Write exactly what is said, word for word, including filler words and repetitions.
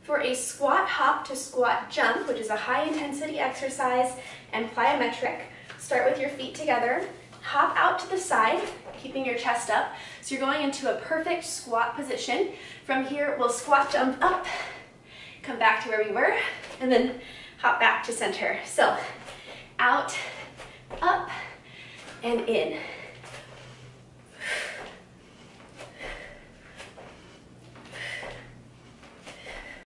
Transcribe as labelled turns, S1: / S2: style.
S1: For a squat hop to squat jump, which is a high intensity exercise and plyometric, start with your feet together, hop out to the side, keeping your chest up. So you're going into a perfect squat position. From here, we'll squat jump up, come back to where we were, and then hop back to center. So out, up, and in.